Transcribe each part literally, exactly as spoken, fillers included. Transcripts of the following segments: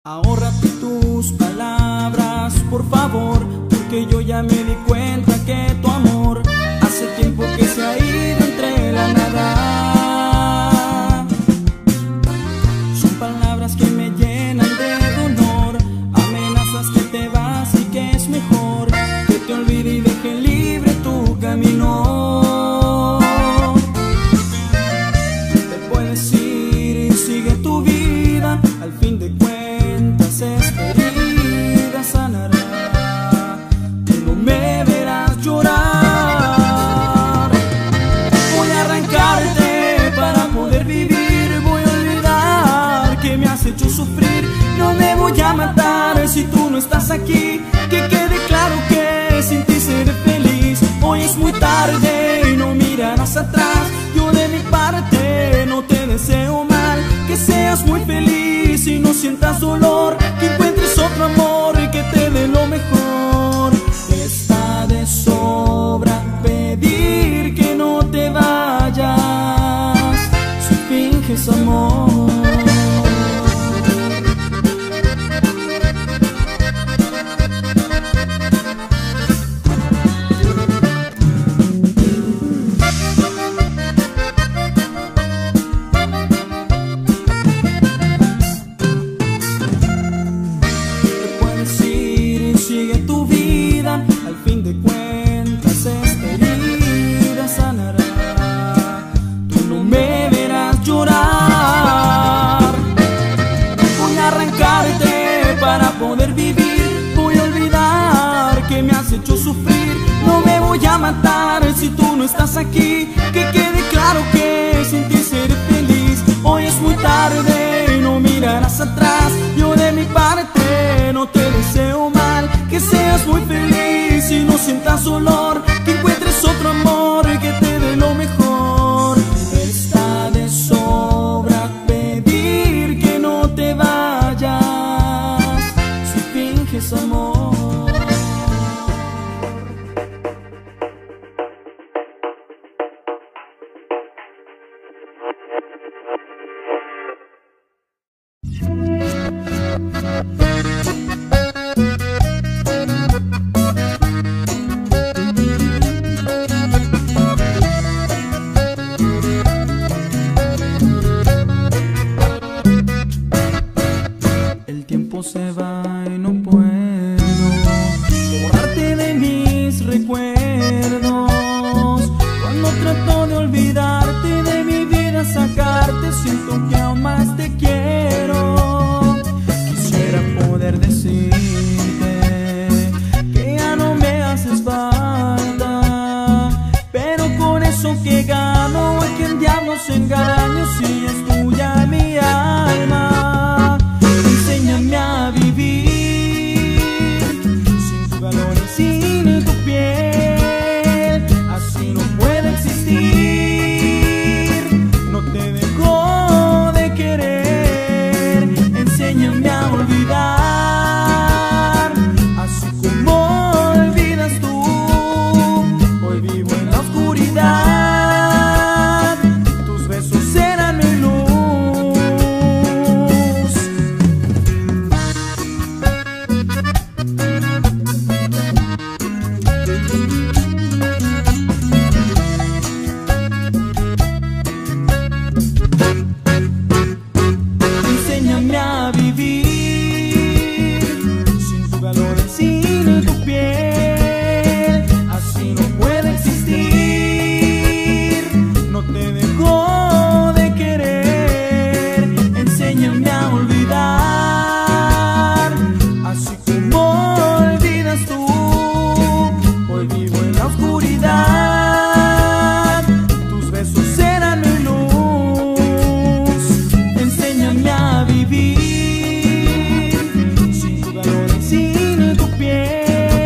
Ahórrate tus palabras, por favor, porque yo ya me di cuenta que tu amor hace tiempo que se ha ido entre la nada. Son palabras que me llenan de dolor, amenazas que te vas y que es mejor que te olvide y deje libre tu camino. Te puedes ir y sigue tu vida, al fin de cuentas esta herida sanará. Tú no me verás llorar. Voy a arrancarte para poder vivir. Voy a olvidar que me has hecho sufrir. No me voy a matar si tú no estás aquí. Que quede claro que sin ti seré feliz. Hoy es muy tarde y no mirarás atrás. Yo de mi parte no te deseo mal. Que seas muy feliz y no sientas dolor. Que encuentres otro amor y que te dé lo mejor. Está de sobra pedir que no te vayas si finges amor. Sigue tu vida, al fin de cuentas esta herida sanará. Tú no me verás llorar. Voy a arrancarte para poder vivir. Voy a olvidar que me has hecho sufrir. No me voy a matar si tú no estás aquí. Que quede claro que sin ti seré feliz. Hoy es muy tarde y no mirarás atrás. Yo de mi parte no te deseo mal. Que seas muy feliz y no sientas dolor. Que encuentres otro amor y que te dé lo mejor. Está de sobra pedir que no te vayas si finges amor. Se va y no puedo borrarte de mis recuerdos. Cuando trato de olvidarte de mi vida, sacarte, siento que aún más te quiero. Quisiera poder decirte que ya no me haces falta, pero con eso que gano, ¿a quién diablos engaño si es tuya mi alma? Enséñame a vivir sin tu calor y sin tu piel. Así no puedo existir. No te dejo de querer. Enséñame a olvidar, así como olvidas tú. Hoy vivo en la oscuridad. Tus besos serán mi luz. Enséñame a vivir sin tu calor y sin tu piel. Así no puedo existir. No te dejo de querer. Enséñame a olvidar, así como olvidas tú. Hoy vivo en la oscuridad. Tus besos serán mi luz. Enséñame a vivir sin tu calor y sin tu piel.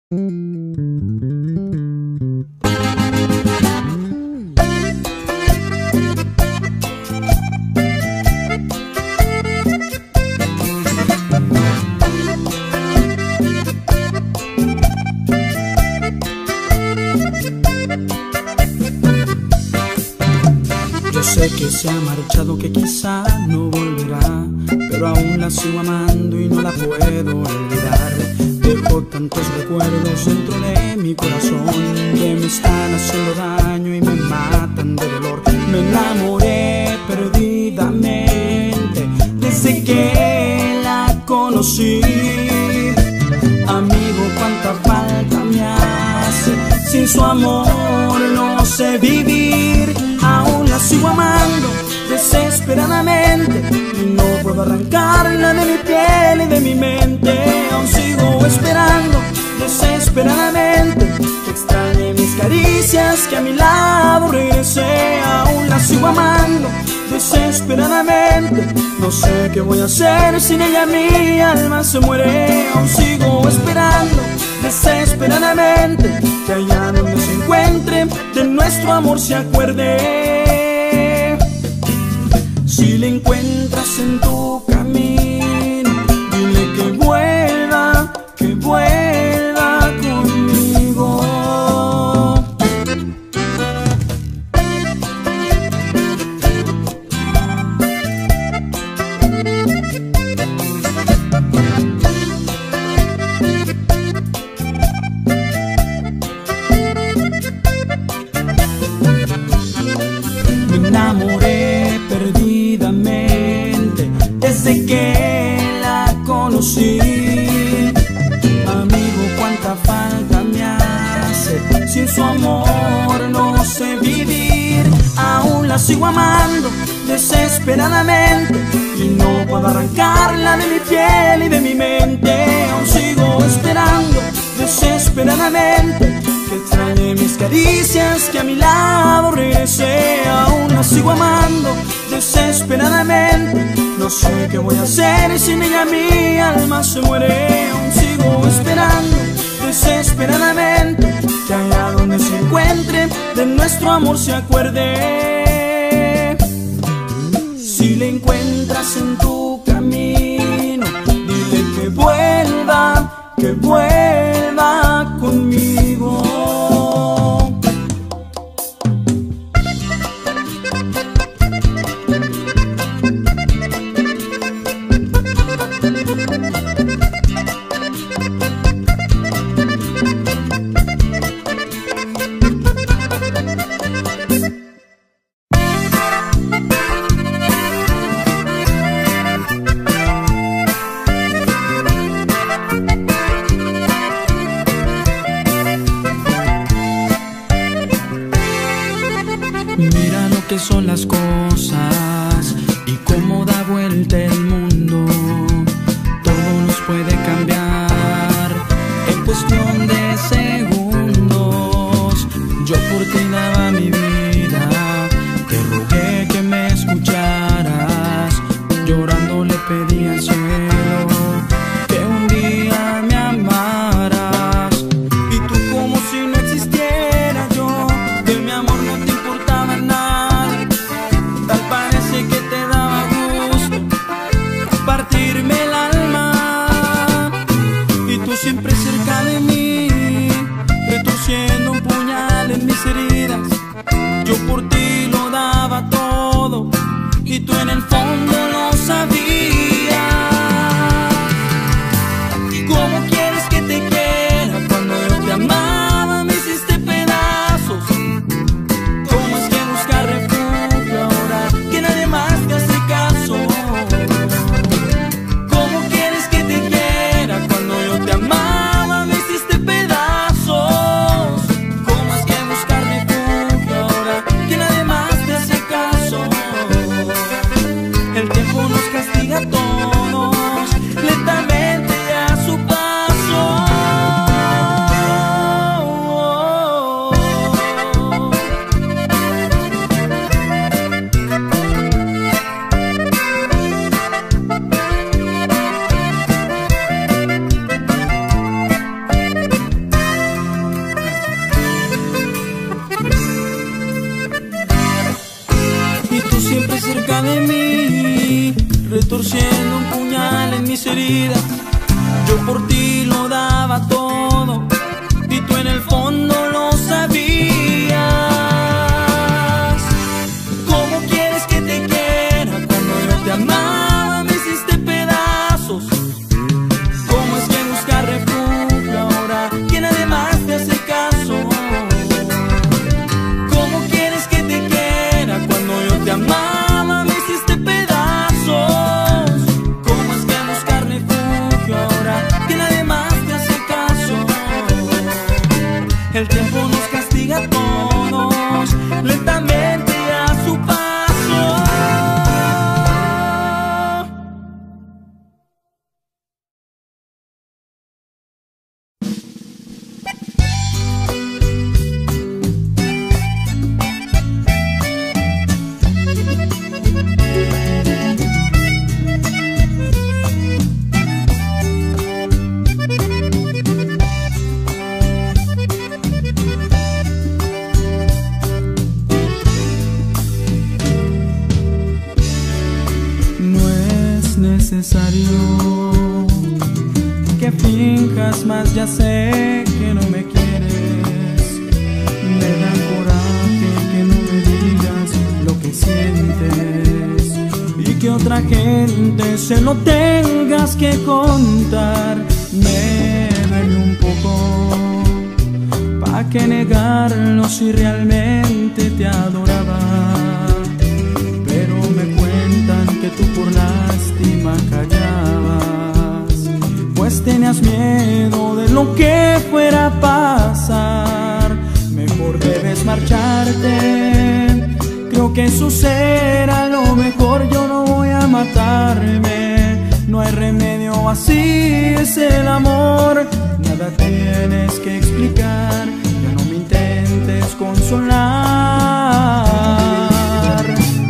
Yo sé que se ha marchado, que quizá no volverá, pero aún la sigo amando y no la puedo olvidar. Dejo tantos recuerdos dentro de mi corazón que me están haciendo daño y me matan de dolor. Me enamoré perdidamente desde que la conocí. Amigo, cuánta falta me hace, sin su amor no sé vivir. Aún la sigo amando desesperadamente y no puedo arrancarla de mi piel y de mi mente. Aún sigo esperando desesperadamente que extrañe mis caricias, que a mi lado regrese. Aún la sigo amando desesperadamente, no sé qué voy a hacer sin ella, mi alma se muere. Aún sigo esperando desesperadamente que allá donde se encuentre de nuestro amor se acuerde. Si le encuentras en tu camino, dile que vuelva, que vuelva conmigo. Me enamoré perdidamente desde que la conocí. Amigo, cuánta falta me hace, sin su amor no sé vivir. Aún la sigo amando desesperadamente y no puedo arrancarla de mi piel y de mi mente. Aún sigo esperando desesperadamente que extrañe mis caricias, que a mi lado regrese. Aún la sigo amando desesperadamente, no sé qué voy a hacer sin ella, mi alma se muere. Aún sigo esperando desesperadamente que allá donde se encuentre de nuestro amor se acuerde. Si le encuentras en tu camino, dile que vuelva, que vuelva conmigo. Mira lo que son las cosas y cómo da vuelta el mundo. Todo nos puede cambiar en cuestión de segundos. Yo por ti daba mi vida, te rogué que me escucharas. Llorando le pedí al cielo que un día me amaras. Y tú como si no existiera yo, de mi amor no te importaba nada. vida. Yo por ti lo daba todo y tú en el fondo lo sabías. ¿Cómo quieres que te quiera cuando yo te amaba? Me hiciste pedazos. ¿Cómo es que buscar refugio ahora quien además te hace caso? ¿Cómo quieres que te quiera cuando yo te amaba? Me hiciste pedazos. ¿Cómo es que buscar refugio ahora quien además te hace caso? El tiempo nos castiga a todos lentamente a su paso. Necesario que finjas más, ya sé que no me quieres. Me da coraje que no me digas lo que sientes y que otra gente se lo tengas que contar. Me duele un poco, ¿pa' qué negarlo si realmente te adoraba? Pero me cuentan que tú por lástima callabas, pues tenías miedo de lo que fuera a pasar. Mejor debes marcharte, creo que eso será lo mejor. Yo no voy a matarme, no hay remedio, así es el amor. Nada tienes que explicar, ya no me intentes consolar.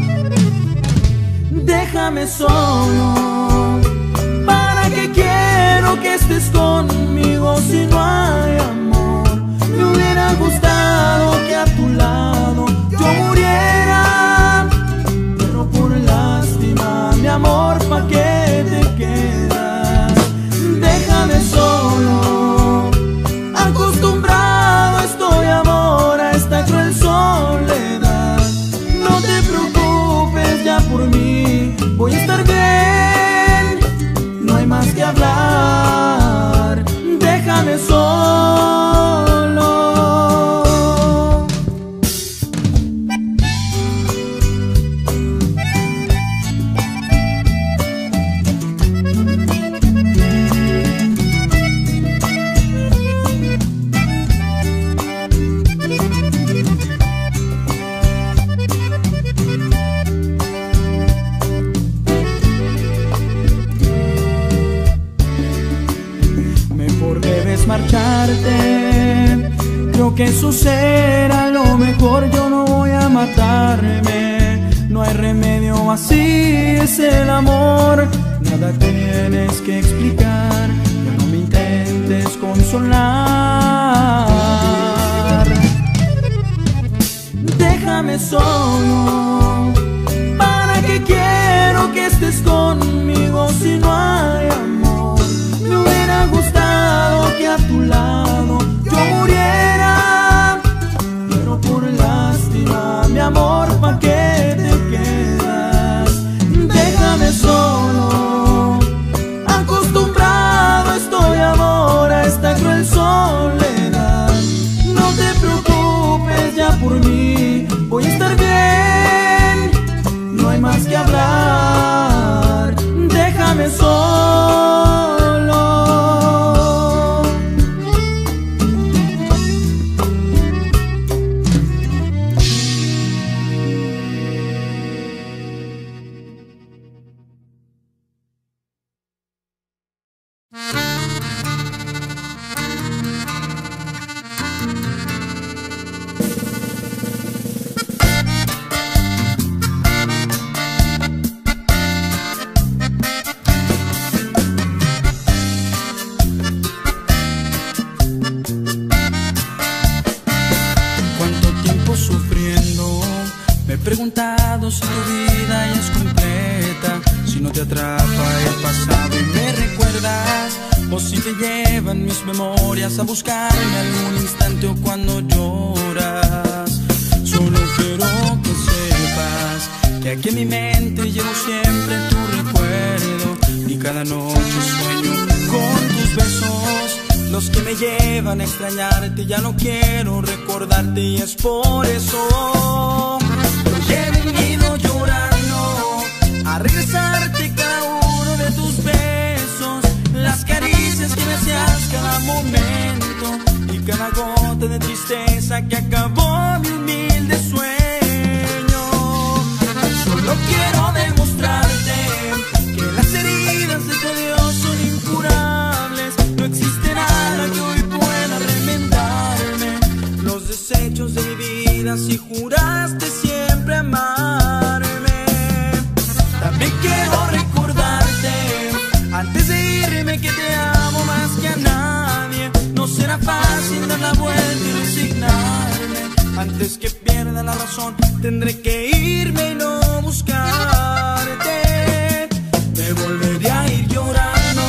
Déjame solo, ¿para qué quiero que estés conmigo si no hay amor? Me hubiera gustado que a tu lado yo muriera, pero por lástima, mi amor, ¿pa' qué te quedas? Déjame solo, acostumbrado estoy, amor, a esta cruel soledad. No te preocupes ya por mí, voy a estar bien, no hay más que hablar. Déjame solo. Marcharte, creo que eso será lo mejor. Yo no voy a matarme, no hay remedio, así es el amor. Nada tienes que explicar, ya no me intentes consolar. Déjame solo, ¿para qué quiero que estés conmigo si no hay amor? Me hubiera gustado que a tu lado yo muriera, pero por lástima, mi amor, ¿pa' qué te quedas? Déjame solo, acostumbrado estoy, amor, a esta cruel soledad. No te preocupes ya por mí, voy a estar bien, no hay más que hablar. Déjame solo. preguntado si tu vida ya es completa, si no te atrapa el pasado y me recuerda recuerdas, o si te llevan mis memorias a buscarme algún instante o cuando lloras. Solo quiero que sepas que aquí en mi mente llevo siempre tu recuerdo, y cada noche sueño con tus besos, los que me llevan a extrañarte. Ya no quiero recordarte y es por eso que he venido llorando a regresarte cada uno de tus besos, las caricias que me hacías cada momento y cada gota de tristeza que acabó mi humilde sueño. Solo quiero demostrarte que las heridas de tu Dios son incurables. No existe nada que hoy pueda remendarme los desechos de mi vida si juraste siempre amarme. También quiero recordarte antes de irme que te amo más que a nadie. No será fácil dar la vuelta y resignarme. Antes que pierda la razón tendré que irme y no buscarte. Me volveré a ir llorando.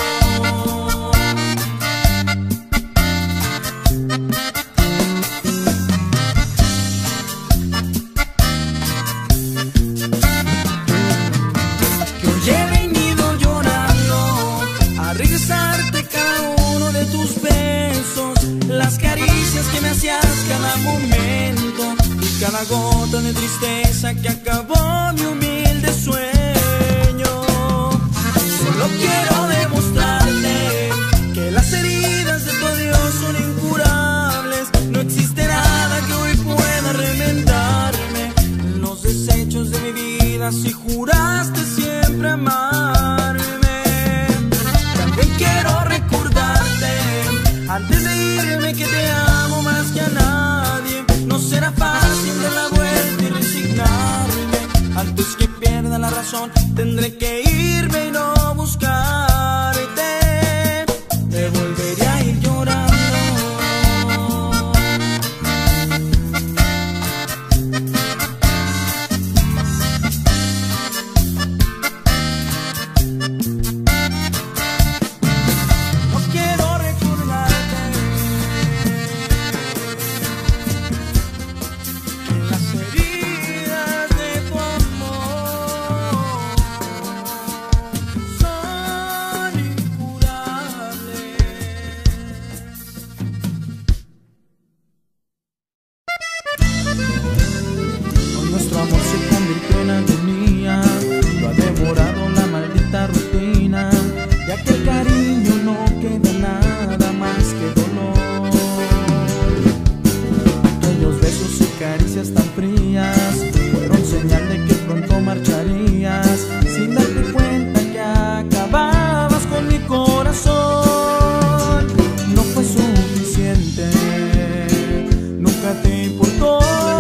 Que hoy he venido llorando a regresarte cada uno de tus besos, las caricias que me hacías cada momento y cada gota de tristeza que acabó mi humilde sueño. Solo quiero demostrarte que las heridas de tu Dios son incurables. No existe nada que hoy pueda remendarme los desechos de mi vida si juraste siempre amarme. También quiero recordarte antes de irme que te amo más que a nadie. No será fácil dar la vuelta y resignarme. Antes que pierda la razón tendré que irme y no buscarte. Te volveré a ir llorando. No quiero recordarte que las heridas de tu amor son incurables. Hoy nuestro amor se convirtió en agonía, lo ha devorado la maldita rutina, ya que el cariño no queda nada más que dolor. Aquellos besos y caricias tan frías fueron señal de que pronto marcharías, sin darte cuenta que acababas con mi corazón. No fue suficiente, nunca te importó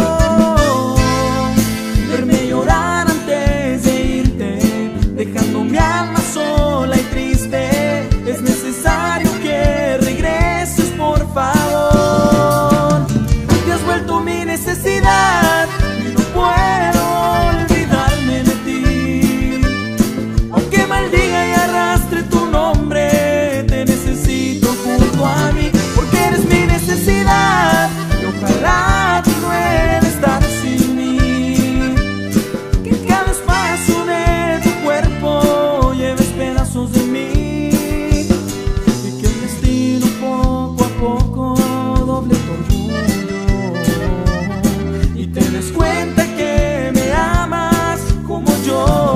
verme llorar antes de irte, dejando mi alma sola y triste. Es necesario que regreses, por favor. Te has vuelto mi necesidad y no puedo olvidarme de ti. Aunque maldiga y arrastre tu nombre, te necesito junto a mí, porque eres mi necesidad y ojalá tú no estar sin mí. Que cada espacio de tu cuerpo lleves pedazos de mí, y que el destino poco a poco doble tu orgullo y te des cuenta que me amas como yo.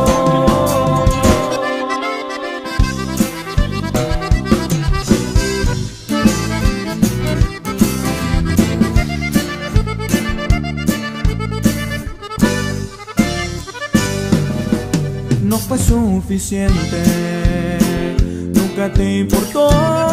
No fue suficiente, nunca te importó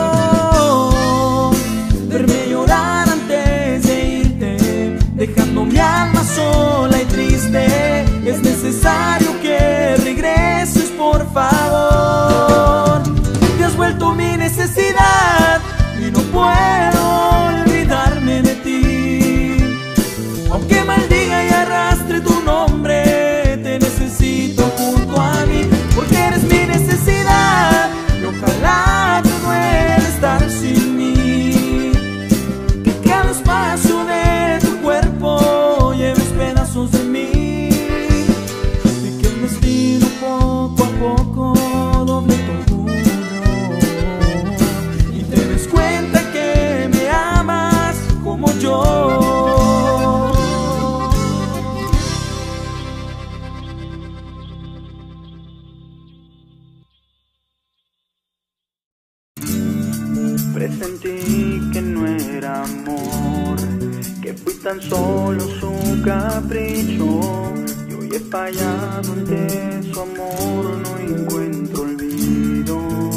verme llorar antes de irte, dejando mi alma sola y triste. Es necesario que regreses, por favor. Te has vuelto mi necesidad y no puedo olvidarme de ti. Aunque maldiga y arrastre tu nombre, te necesito junto a mí, porque eres mi necesidad y ojalá Presentí que no era amor, que fui tan solo su capricho. Y hoy he fallado ante su amor, no encuentro olvido.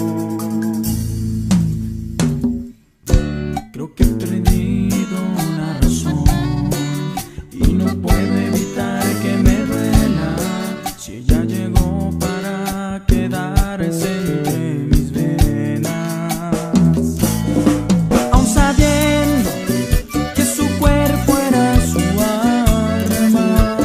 Creo que he perdido la razón y no puedo evitar que me duela. Si ella llegó para quedarse entre mis venas, aún sabiendo que su cuerpo era su arma,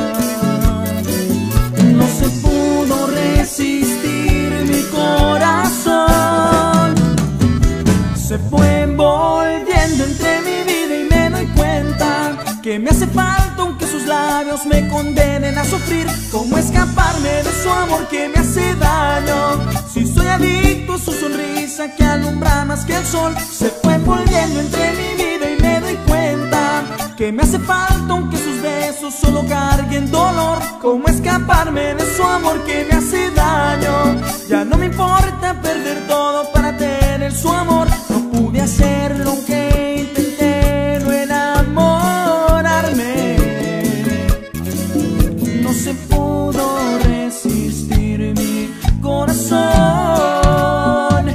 no se pudo resistir mi corazón. Se fue envolviendo entre mi vida y me doy cuenta que me hace falta aunque sus labios me condenen a sufrir. ¿Cómo escaparme de su amor que me hace daño? Si soy adicto a su sonrisa que alumbra más que el sol. Se fue envolviendo entre mi vida y me doy cuenta que me hace falta aunque sus besos solo carguen dolor. ¿Cómo escaparme de su amor que me hace daño? Ya no me importa perder todo para tener su amor. No pude hacerlo aunque intenté no enamorarme. No se pudo resistir mi corazón.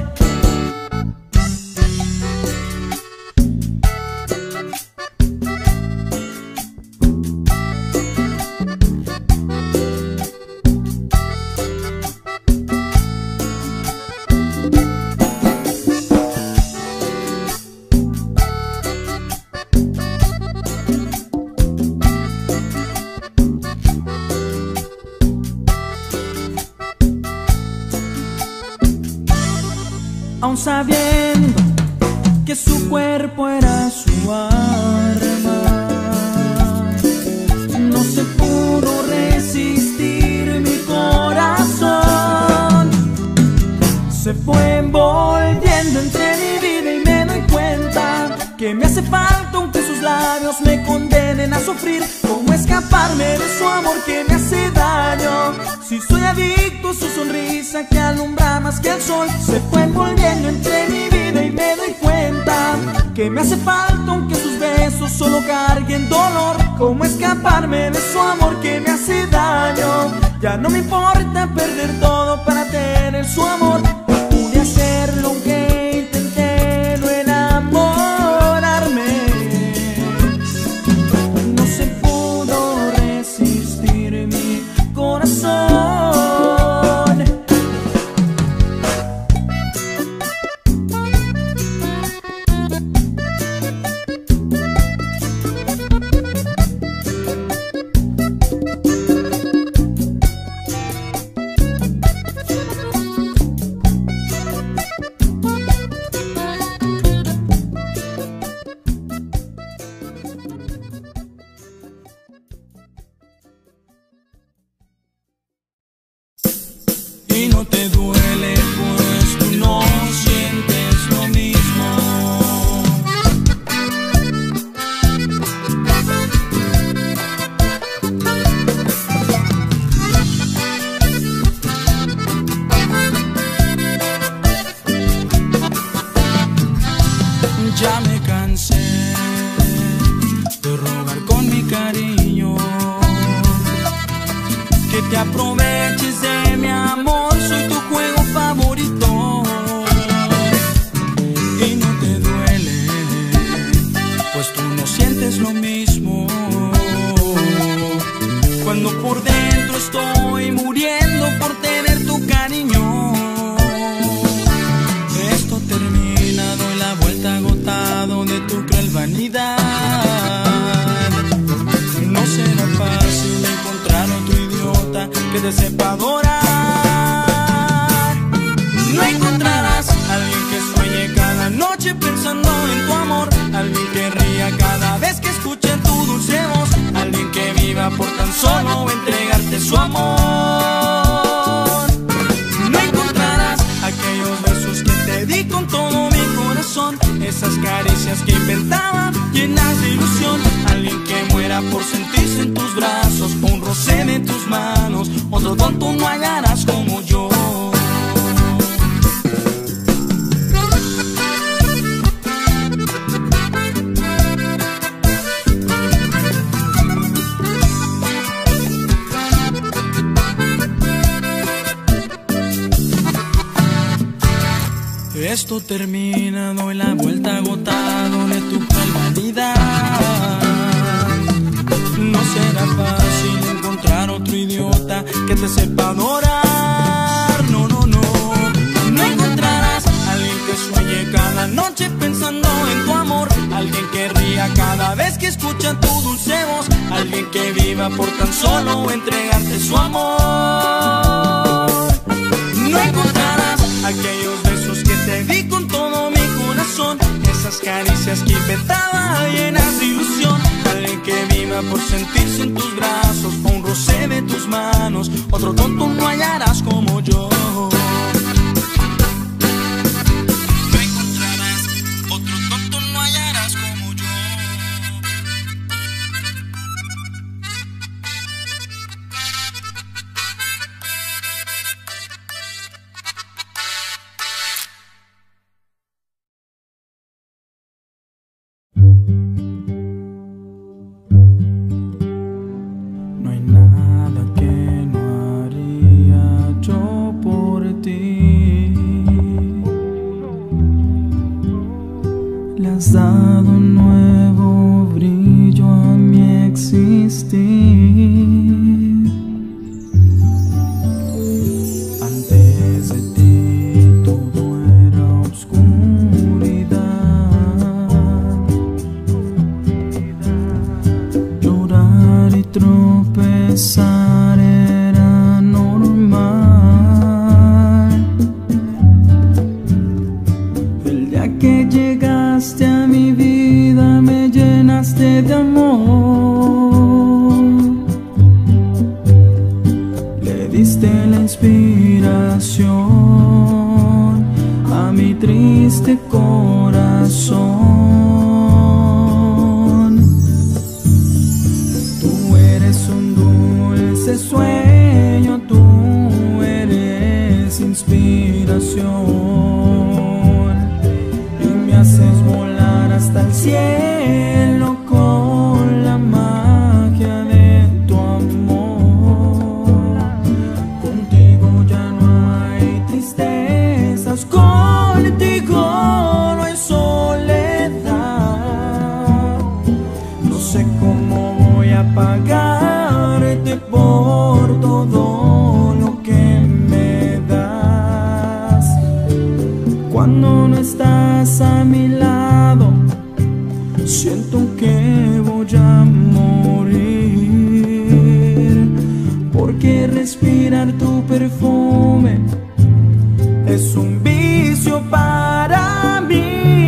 Aún sabiendo que su cuerpo era su arma, no se pudo resistir mi corazón. Se fue envolviendo entre mi vida y me doy cuenta que me hace falta aunque sus labios me condenen a sufrir. ¿Cómo escaparme de su amor que me hace daño? Si soy adicto a su sonrisa que alumbra más que el sol. Se fue envolviendo entre mi vida y me doy cuenta que me hace falta aunque sus besos solo carguen dolor. ¿Cómo escaparme de su amor que me hace daño? Ya no me importa perder todo para tener su amor. No pude hacerlo aunque intenté no enamorarme. No se pudo resistir mi corazón. Y no te duele pues tú no sientes lo mismo. Ya me cansé de rogar con mi cariño que te aproveches de mi amor. Soy tu juego favorito. Y no te duele pues tú no sientes lo mismo. Cuando por dentro estoy muriendo por tener tu cariño. Esto termina, doy la vuelta agotado de tu cruel vanidad. No será fácil encontrar otro idiota que te sepa adorar. No encontrarás alguien que sueñe cada noche pensando en tu amor, alguien que ría cada vez que escuche tu dulce voz, alguien que viva por tan solo entregarte su amor. No encontrarás aquellos besos que te di con todo mi corazón, esas caricias que inventaba llenas de ilusión, alguien que muera por sentirse en tus brazos, un roce de tus manos, otro don tú no hallarás como yo. Esto termina, doy la vuelta agotado de tu calidad. No será fácil encontrar otro idiota que te sepa adorar. No, no, no, no encontrarás alguien que sueñe cada noche pensando en tu amor, alguien que ría cada vez que escucha tu dulce voz, alguien que viva por tan solo entregarte su amor. No encontrarás aquellos besos que te di con todo mi corazón, esas caricias que inventaba llenas de ilusión, alguien que viva por sentirse en tus brazos, o un roce de tus manos, otro tonto no hallarás como yo. No encontrarás otro tonto no hallarás como yo. No hay nada que no haría yo por ti. Le has dado un nuevo brillo a mi existir. Antes de ti todo era obscuridad. Llorar y tropezar era normal. El día que llegaste a mi vida me llenaste de amor. Le diste la inspiración a mi triste corazón. Tú eres un dulce sueño, tú eres inspiración y me haces volar hasta el cielo con la magia de tu amor. Contigo ya no hay tristezas, contigo no hay soledad. No sé cómo voy a pagarte por todo lo que me das. Cuando no estás a mi lado, siento que voy a morir, porque respirar tu perfume es un vicio para mí.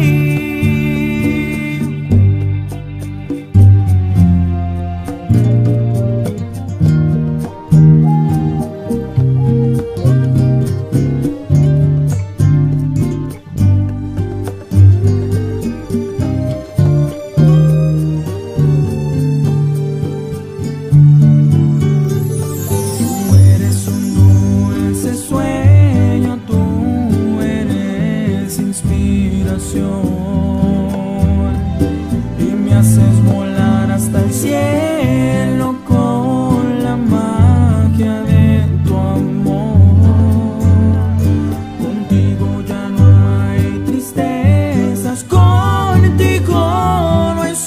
Y me haces volar hasta el cielo con la magia de tu amor. Contigo ya no hay tristezas, contigo no hay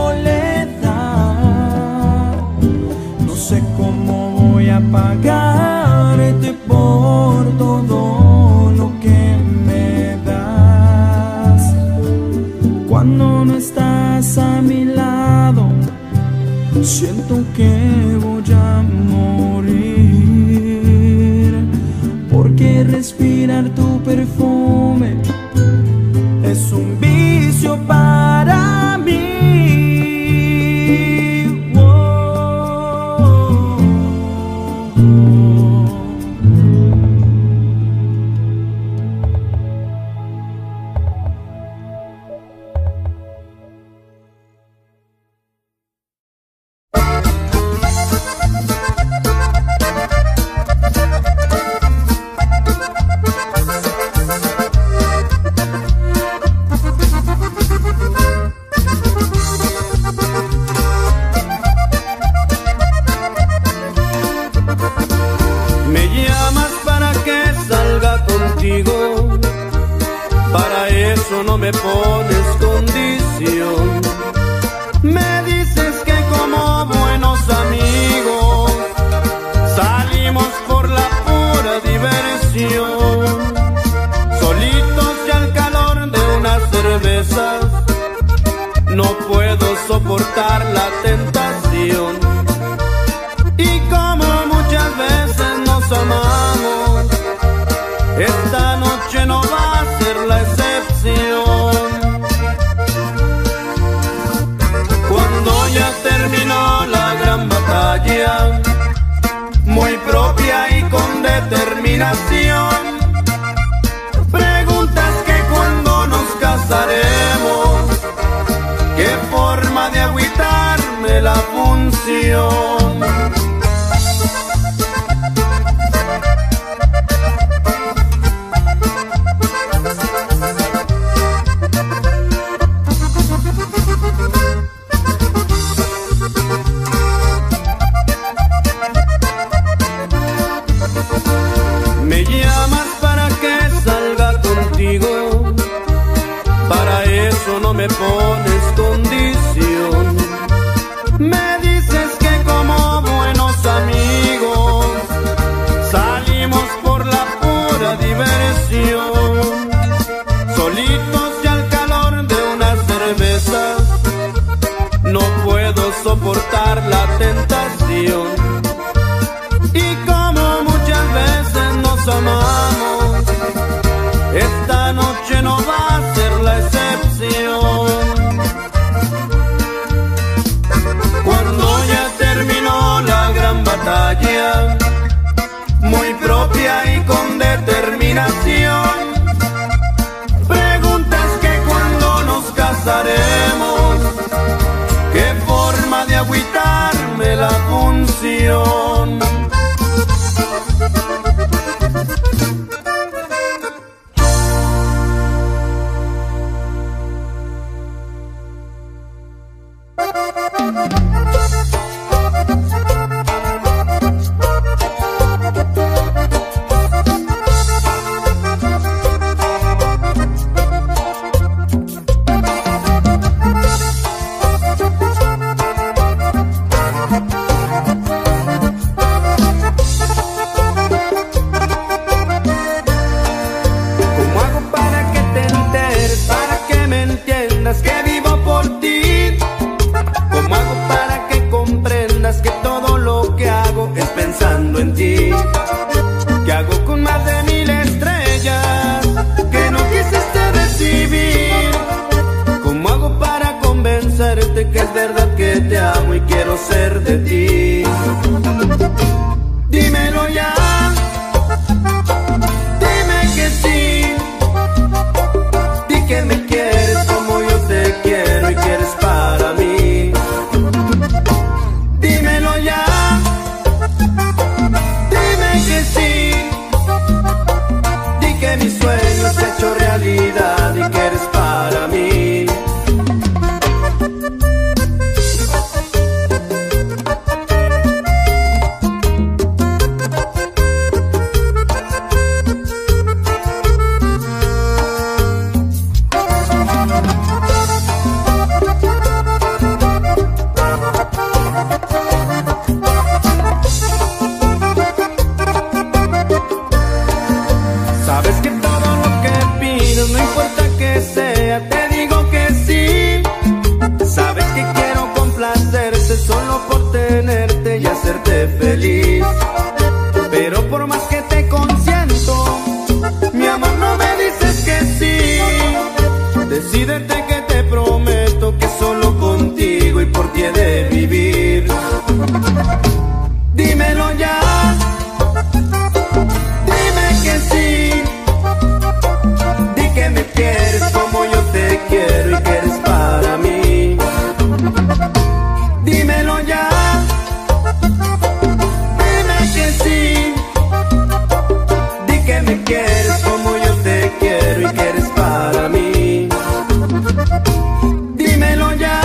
soledad. No sé cómo voy a pagarte por todo lo que me das. Cuando no estás a mi lado, siento que voy a morir, porque respirar tu perfume es un vicio para mí. We'll be right back. eso no me pones condición. Me dices que como buenos amigos salimos por la pura diversión, solitos y al calor de unas cervezas. No puedo soportar la tentación, y como muchas veces nos amamos, esta noche no va a ser la excepción. Cuando ya terminó la gran batalla, muy propia y con determinación, preguntas que cuando nos casaremos, qué forma de agüitarme la función. Me llamas para que salga contigo, para eso no me pones condición. Me dices que como buenos amigos salimos por la pura diversión, solitos y al calor de unas cervezas. No puedo soportar la tentación, y como muchas veces nos amamos, esta noche no va a ser la excepción. Cuando ya terminó la gran batalla, muy propia y con determinación, preguntas que cuando nos casaremos, qué forma de agüitarme la función. Que es verdad que te amo y quiero ser de ti. Dímelo ya, dime que sí, di que me quieres como yo te quiero y que eres para mí. Dímelo ya, dime que sí, di que mi sueño se ha hecho realidad y que eres para mí. Sabes que todo lo que pido, no importa que sea, te digo que sí. Sabes que quiero complacerte solo por tenerte y hacerte feliz. Pero por más que te consiento, mi amor, no me dices que sí. Decídete que te prometo que solo contigo y por ti he de vivir. Dímelo ya, dime que sí, di que me quieres como yo te quiero y que eres para mí. Dímelo ya, dime que sí, di que me quieres como yo te quiero y que eres para mí. Dímelo ya,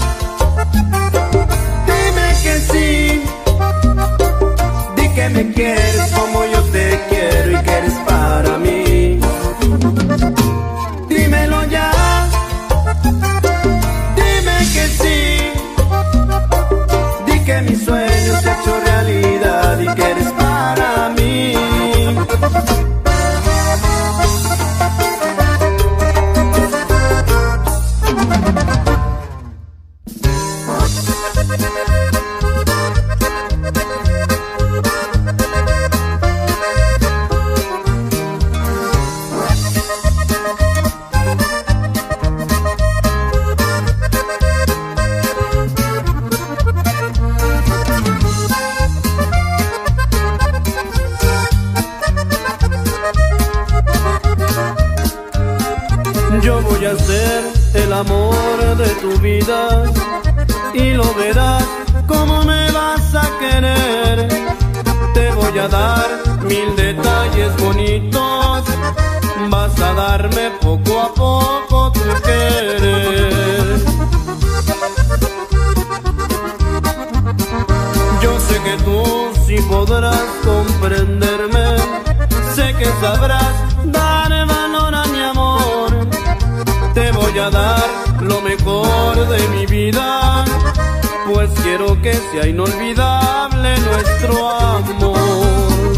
dime que sí, di que me quieres como yo te quiero y que eres para mí. Dímelo ya. voy a ser el amor de tu vida y lo verás cómo me vas a querer. Te voy a dar mil detalles bonitos, vas a darme poco a poco tu querer. Yo sé que tú sí podrás comprenderme, sé que sabrás dar valor a mi amor. Te voy a dar lo mejor de mi vida, pues quiero que sea inolvidable nuestro amor.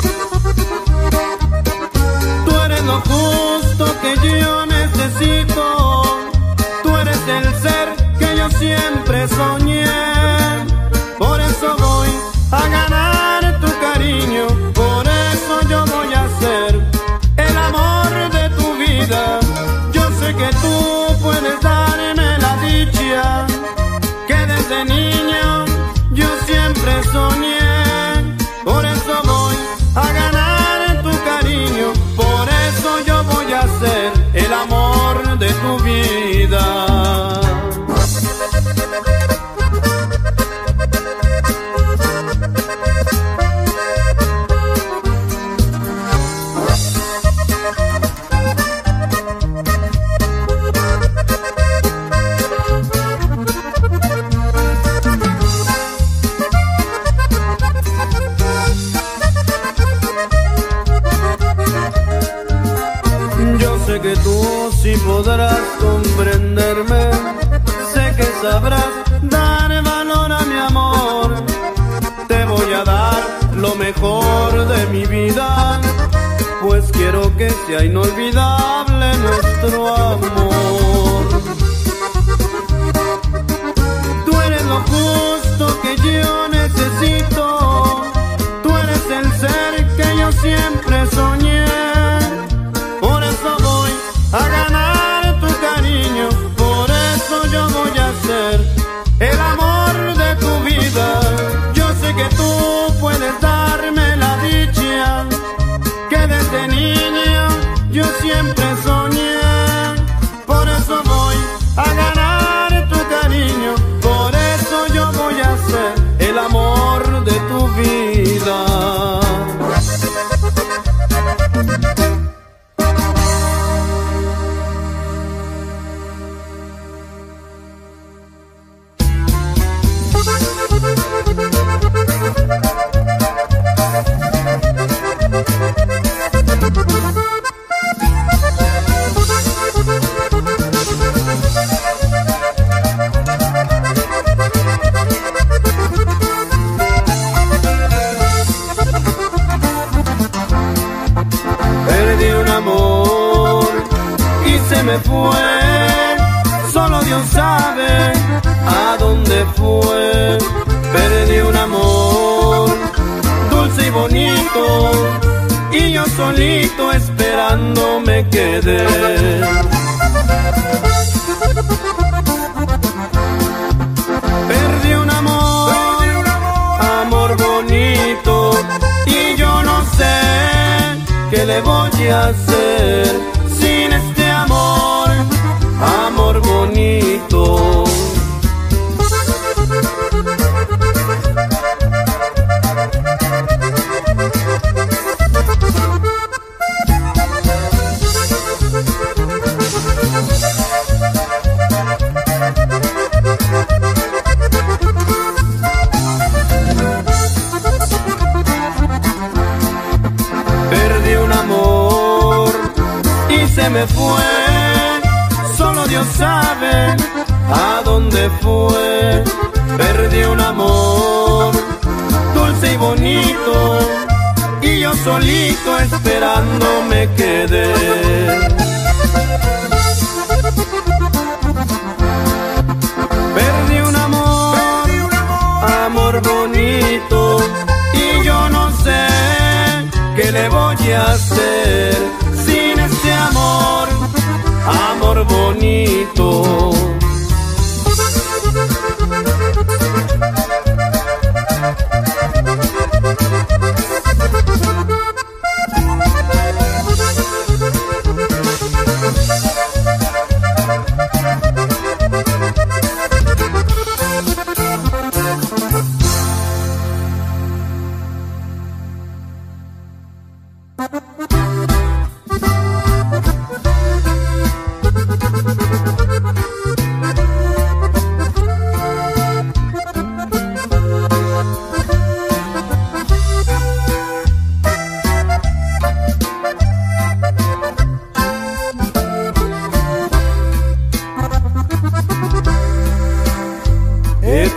Tú eres lo justo que yo necesito, tú eres el ser que yo siempre soñé. Por eso voy a ganar tu cariño, por eso yo voy a ser el amor de tu vida. Yo sé que tú puedes darme la dicha que desde niño yo siempre soñé. Por eso voy a ganar tu cariño, por eso yo voy a ser el amor de tu vida. Sé que tú sí podrás comprenderme, sé que sabrás dar valor a mi amor. Te voy a dar lo mejor de mi vida, pues quiero que sea inolvidable nuestro amor. Tú eres lo justo que yo necesito, tú eres el ser que yo siempre soñé. A ganar tu cariño, por eso yo voy a ser el amor de tu vida. Yo sé que tú puedes darme la dicha que desde niño yo siempre soñé. Por eso voy a ganar tu cariño, por eso yo voy a ser el amor de tu vida. Perdí un amor y se me fue, solo Dios sabe a dónde fue. Perdí un amor dulce y bonito y yo solito esperando me quedé. Perdí un amor, amor bonito y yo no sé ¿qué le voy a hacer sin este amor, amor bonito? Se me fue, solo Dios sabe a dónde fue. Perdí un amor dulce y bonito y yo solito esperando me quedé. Perdí un amor, amor bonito y yo no sé qué le voy a hacer sin este amor, amor bonito.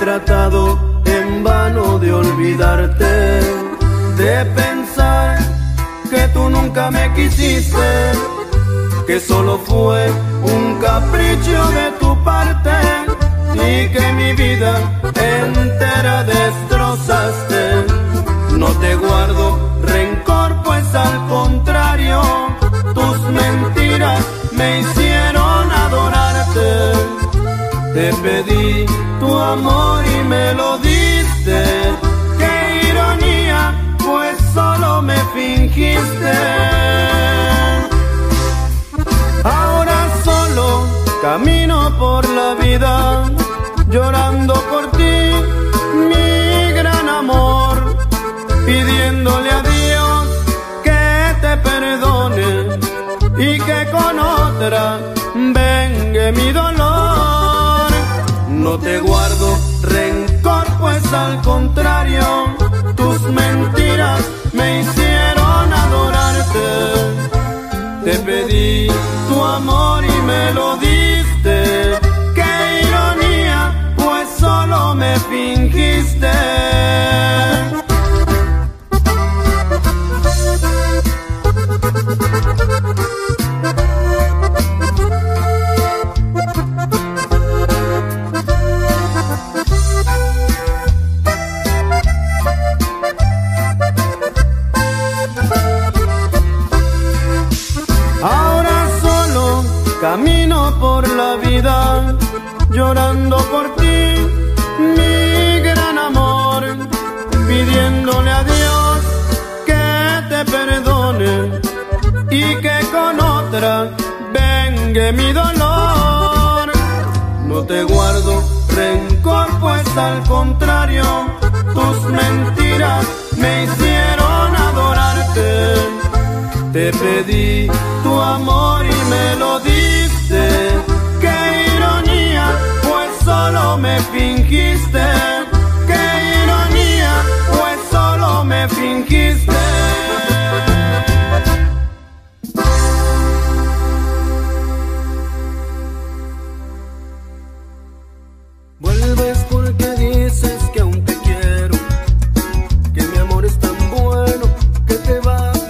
tratado en vano de olvidarte, de pensar que tú nunca me quisiste, que solo fue un capricho de tu parte y que mi vida entera destrozaste. No te guardo rencor, pues al contrario, tus mentiras me hicieron adorarte. Te pedí tu amor y me lo diste. Qué ironía, pues solo me fingiste. Ahora solo camino por la vida, llorando por ti, mi gran amor, pidiéndole a Dios que te perdone y que con otra vengue mi dolor. No te guardo rencor, pues al contrario, tus mentiras me hicieron adorarte. Te pedí tu amor y me lo diste. Qué ironía, pues solo me fingiste. Camino por la vida, llorando por ti, mi gran amor, pidiéndole a Dios que te perdone y que con otra vengue mi dolor. No te guardo rencor, pues al contrario, tus mentiras me hicieron adorarte. Te pedí tu amor y me lo diste. Qué ironía, pues solo me fingiste. Qué ironía, pues solo me fingiste. Vuelves porque dices que aún te quiero, que mi amor es tan bueno que te va a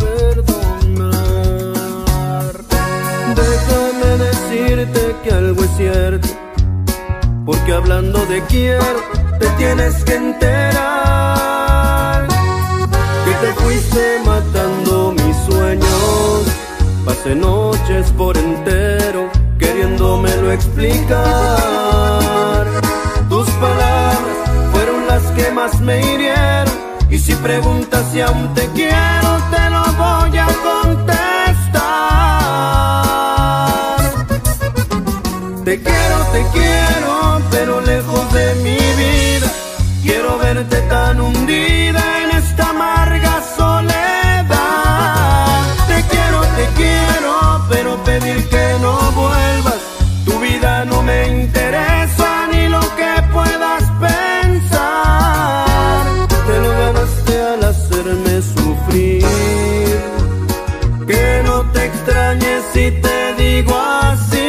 decirte que algo es cierto, porque hablando de quiero te tienes que enterar que te fuiste matando mis sueños. Pasé noches por entero queriéndomelo explicar. Tus palabras fueron las que más me hirieron, y si preguntas si aún te quiero, te lo voy a contestar. Te quiero, te quiero, pero lejos de mi vida. Quiero verte tan hundida en esta amarga soledad. Te quiero, te quiero, pero pedir que no vuelvas. Tu vida no me interesa, ni lo que puedas pensar. Te lo ganaste al hacerme sufrir. Que no te extrañes si te digo así.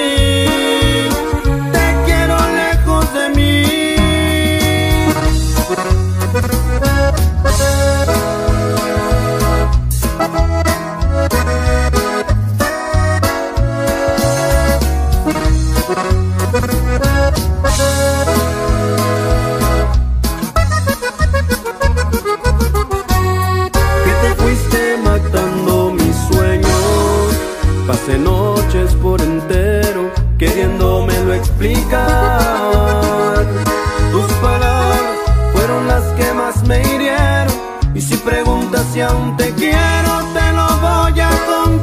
Pasé noches por entero queriéndomelo explicar. Tus palabras fueron las que más me hirieron, y si preguntas si aún te quiero, te lo voy a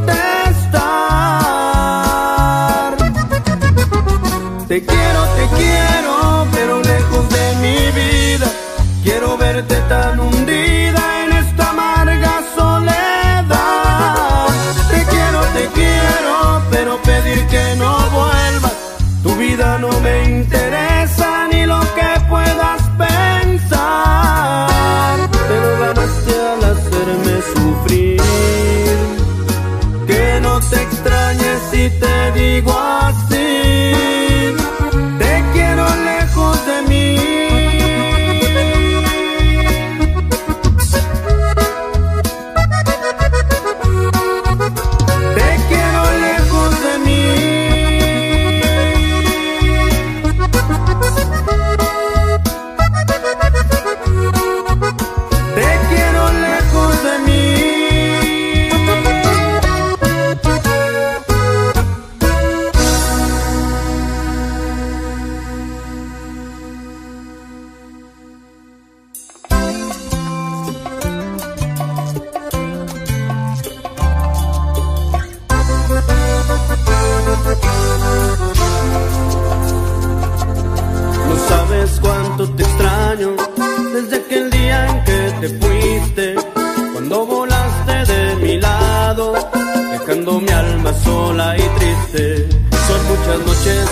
contestar. Te quiero, te quiero, pero lejos de mi vida. Quiero verte tan hundida en esta amarga soledad. Te quiero, te quiero, pero pedir que no vuelvas. Tu vida no me interesa, ni lo que puedas pensar. Te lo ganaste al hacerme sufrir. Que no te extrañes si te digo así. Te quiero lejos de mí.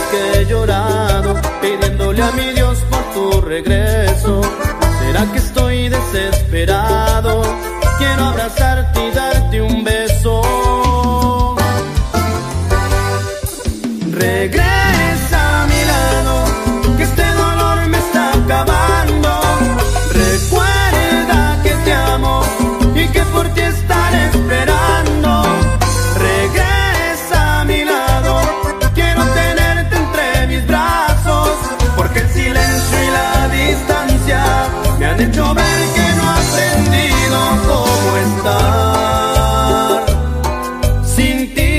que he llorado, pidiéndole a mi Dios por tu regreso. ¿Será que estoy desesperado? Quiero abrazarte y darte un beso. Regresa a mi lado, que este dolor me está acabando. Recuerda que te amo y que por ti estaré esperando. Regresa a mi lado, quiero tenerte entre mis brazos, porque el silencio y la distancia me han hecho ver que no he aprendido cómo estar sin ti.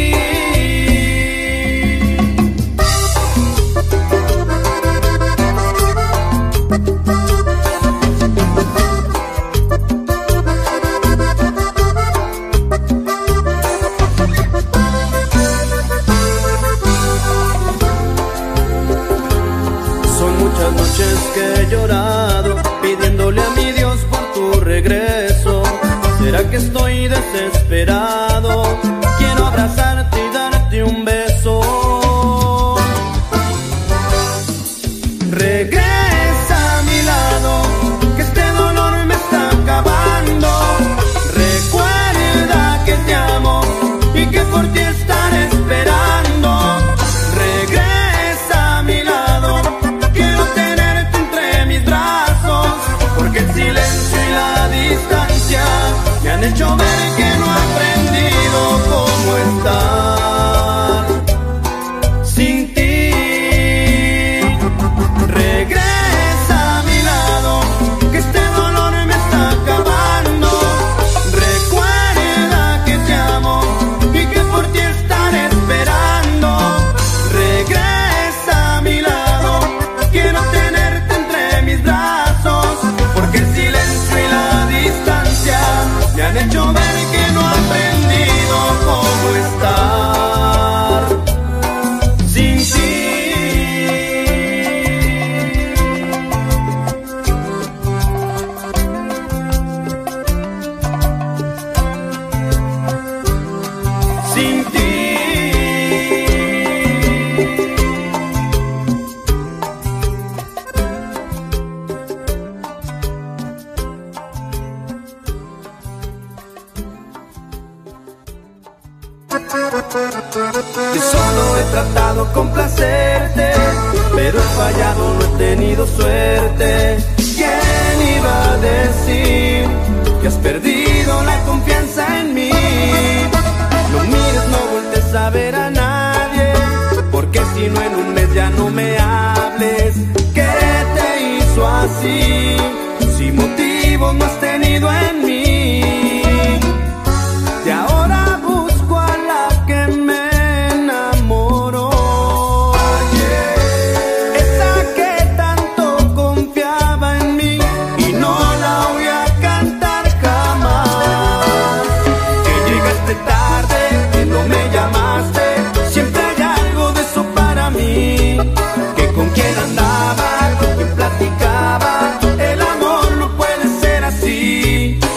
Que he llorado, pidiéndole a mi Dios por tu regreso. ¿Será que estoy desesperado? Quiero abrazarte y darte un beso. Regresa a mi lado, que este dolor me está acabando. Recuerda que te amo y que por ti estaré esperando. Regresa a mi lado, quiero tenerte entre mis brazos, porque el silencio y la distancia me han hecho ver que no he aprendido cómo estar sin ti. Regresa a mi lado, que este dolor me está acabando. Recuerda que te amo y que por ti estaré esperando. Regresa a mi lado, quiero tenerte entre mis brazos, porque el silencio y la distancia me han hecho ver que no he aprendido cómo estar sin ti. Sin ti. Yo solo he tratado complacerte, pero he fallado, no he tenido suerte. ¿Quién iba a decir que has perdido la confianza en mí? No mires, no voltes a ver a nadie, porque si no en un mes ya no me hables. ¿Qué te hizo así? Si motivos no has tenido en mí. Y ahora busco a la que me enamoró, esa que tanto confiaba en mí, y no la voy a cantar jamás. Que llegaste tarde, que no me llamaste, siempre hay algo de eso para mí. Que con quién andaba, con quién platicaba, el amor no puede ser así.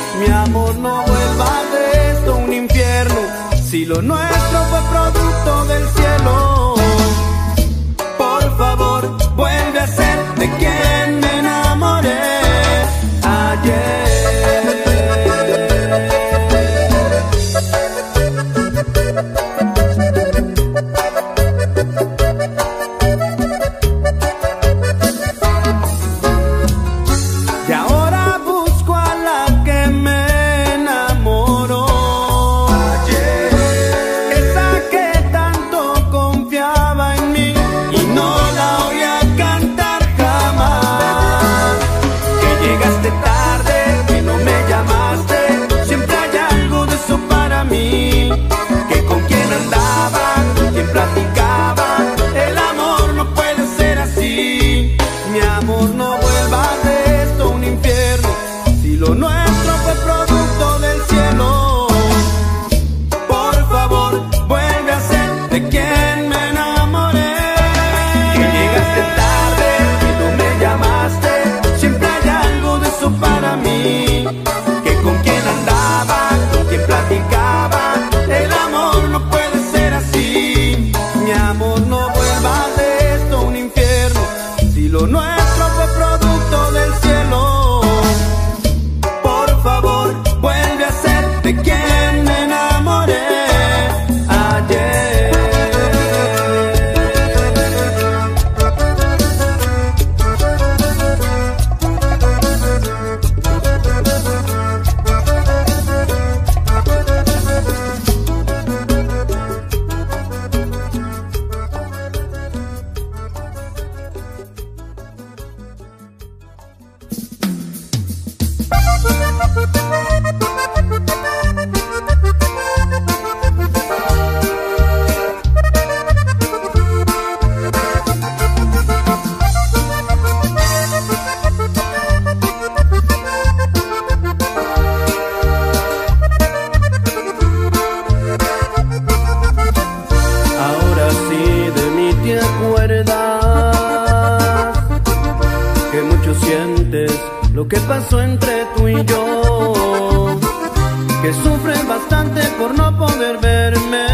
recuerdas que mucho sientes lo que pasó entre tú y yo, que sufres bastante por no poder verme.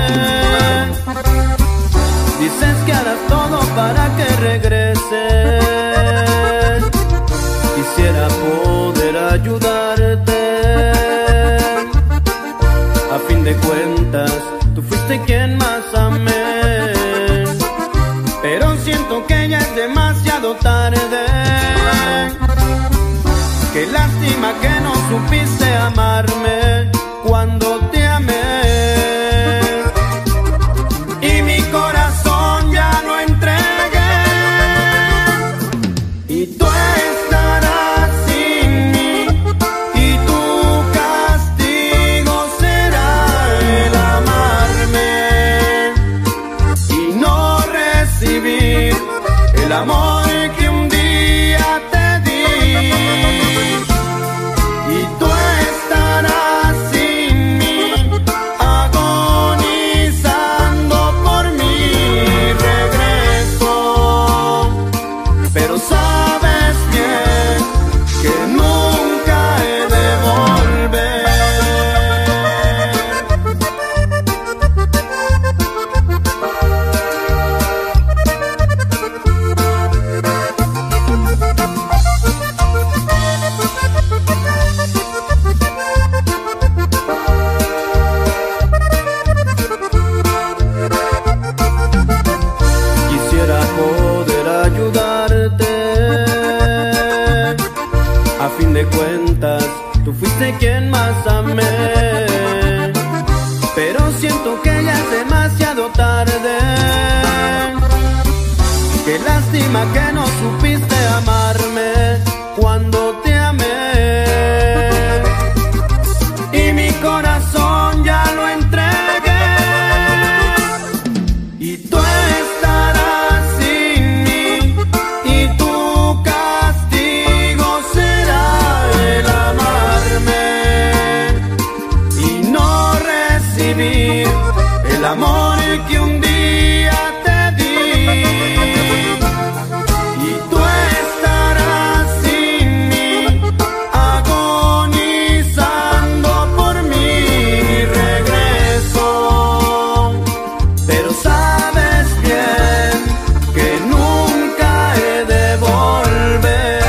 Dices que harás todo para que regreses. Quisiera poder ayudarte. A fin de cuentas, tú fuiste quien más amé, pero siento que ya es demasiado tarde. Qué lástima que no supiste amarme cuando te amé. Y mi corazón ya lo entregué. Y tú estarás sin mí, y tu castigo será el amarme y no recibir el amor que un día te di. Y tú estarás sin mí, agonizando por mi regreso, pero sabes bien que nunca he de volver. Quisiera poder ayudarte. A fin de cuentas, tú fuiste quien más amé, pero siento que ya es demasiado tarde. Qué lástima que no supiste amarme cuando te amé. Y mi corazón ya lo entregué. Y tú estarás sin mí, y tu castigo será el amarme y no recibir el amor que un día te di. Y tú estarás sin mí, agonizando por mi regreso, pero sabes bien que nunca he de volver.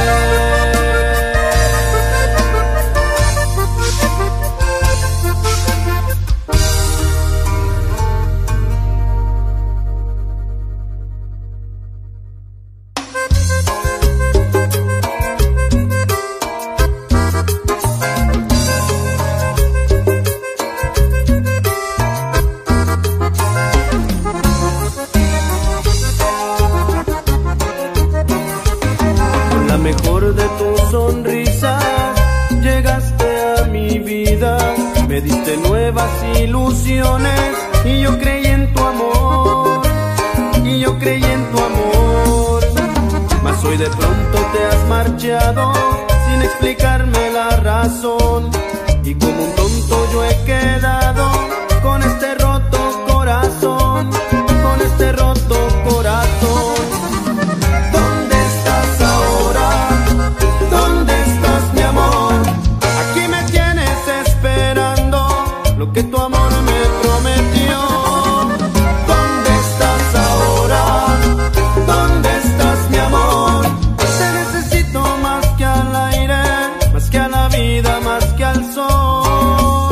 Con la mejor de tus sonrisas llegaste a mi vida, me diste nuevas ilusiones y yo creí en tu amor, y yo creí en tu amor. Mas hoy de pronto te has marchado sin explicarme la razón, y como un tonto yo he quedado con este roto corazón, con este roto corazón. ¿Dónde estás ahora? ¿Dónde estás, mi amor? Aquí me tienes esperando lo que tu amor me prometió. ¿Dónde estás ahora? ¿Dónde estás, mi amor? Te necesito más que al aire, más que a la vida, más que al sol.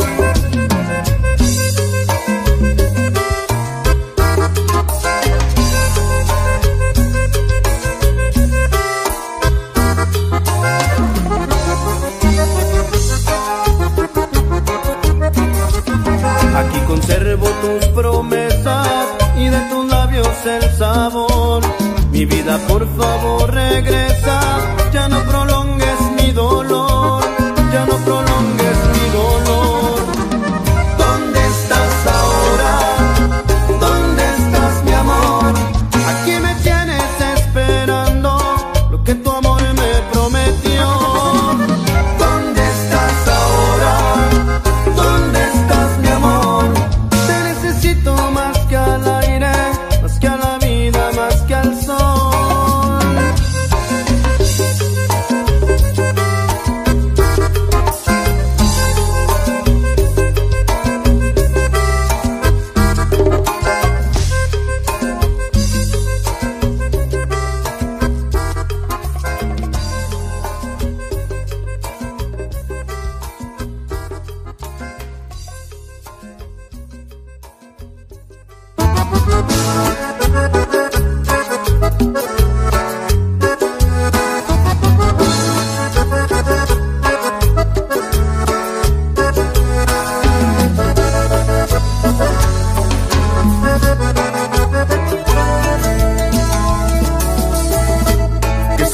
Aquí conservo tus promesas y de tus labios el sabor. Mi vida, por favor, regresa, ya no prolongues mi dolor, ya no prolongues mi dolor. ¿Dónde estás ahora? ¿Dónde estás, mi amor? Aquí me tienes esperando lo que tu amor me prometió. ¿Dónde estás ahora? ¿Dónde estás, mi amor? Te necesito más que al aire, más que a la vida, más que al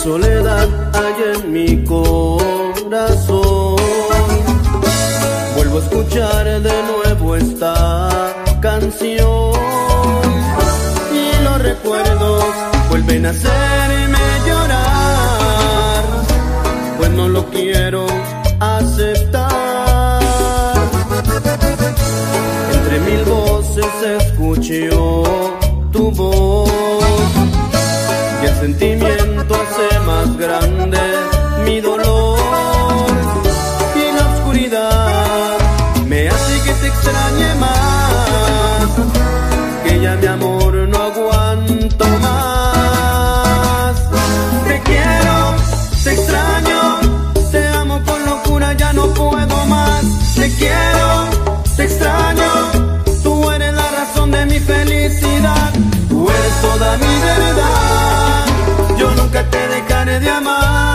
soledad hay en mi corazón. Vuelvo a escuchar de nuevo esta canción y los recuerdos vuelven a hacerme llorar, pues no lo quiero aceptar. Entre mil voces escucho tu voz y el sentimiento hace más grande mi dolor, y en la oscuridad me hace que te extrañe más, que ya mi amor no aguanto más. Te quiero, te extraño, te amo con locura, ya no puedo más. Te quiero, te extraño, tú eres la razón de mi felicidad, tú eres toda mi verdad, yo nunca te dejaré de amar.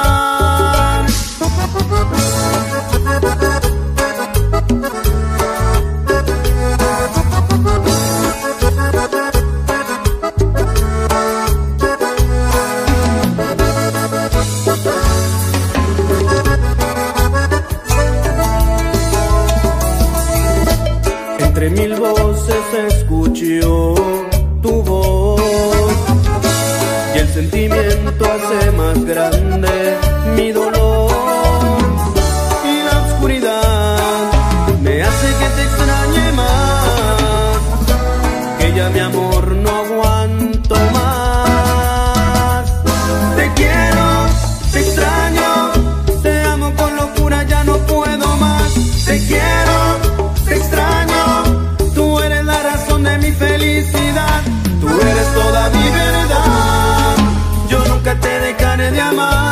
Entre mil voces escucho tu voz y el sentimiento hace más grande mi dolor, y la oscuridad me hace que te extrañe más, que ya mi amor no aguanto más. Te quiero, te extraño, te amo con locura, ya no puedo más. Te quiero, te extraño, tú eres la razón de mi felicidad, tú eres toda mi verdad, yo nunca te dejaré de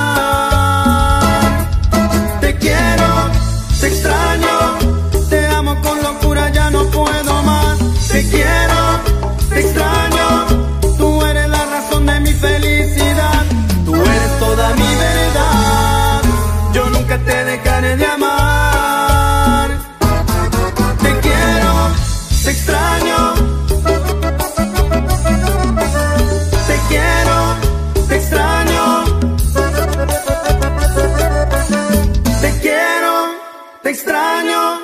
amar. Te quiero, te extraño, te amo con locura, ya no puedo más. Te quiero, te extraño, tú eres la razón de mi felicidad, tú eres toda mi verdad, yo nunca te dejaré de amar. Te quiero, te extraño, te quiero, te extraño, te quiero, te extraño.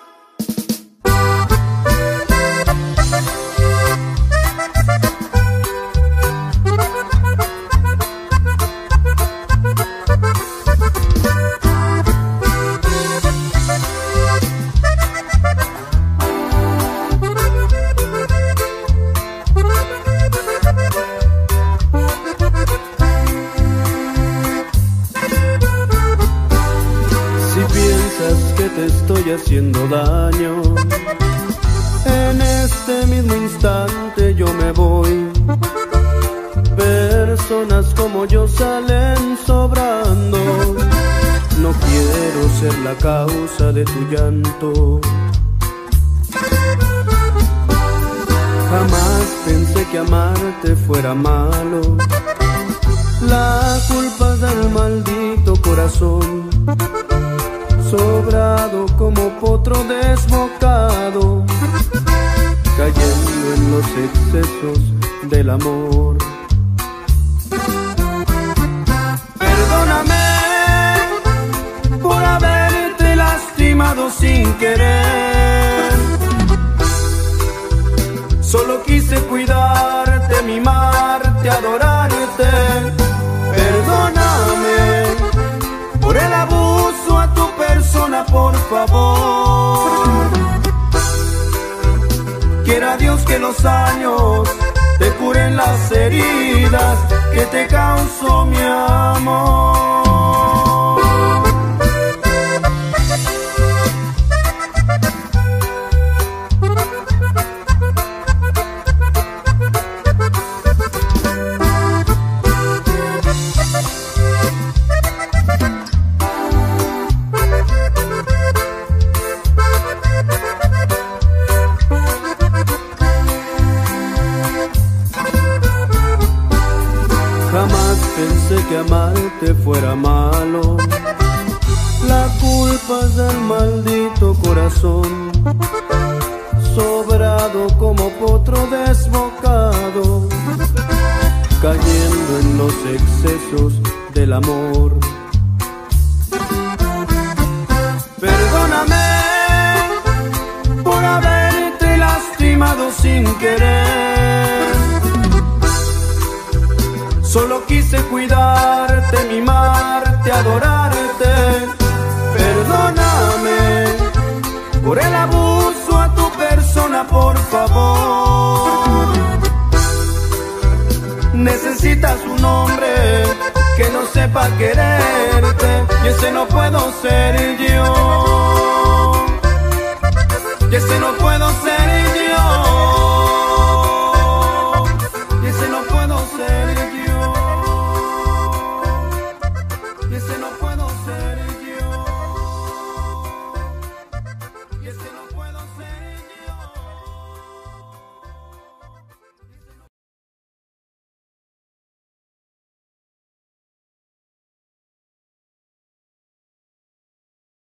Que te estoy haciendo daño, en este mismo instante yo me voy. Personas como yo salen sobrando, no quiero ser la causa de tu llanto. Jamás pensé que amarte fuera malo, la culpa es del maldito corazón, sobrado como potro desbocado, cayendo en los excesos del amor. Perdóname por haberte lastimado sin querer, solo quise cuidarte, mimarte, adorarte. Perdóname por el abuso a tu persona, por favor. Quiera Dios que los años te curen las heridas que te causó mi amor. Jamás pensé que amarte fuera malo, la culpa es del maldito corazón, sobrado como potro desbocado, cayendo en los excesos del amor. Perdóname por haberte lastimado sin querer. Solo quise cuidarte, mimarte, adorarte. Perdóname por el abuso a tu persona, por favor. Necesitas un hombre que no sepa quererte, y ese no puedo ser yo. Y ese no puedo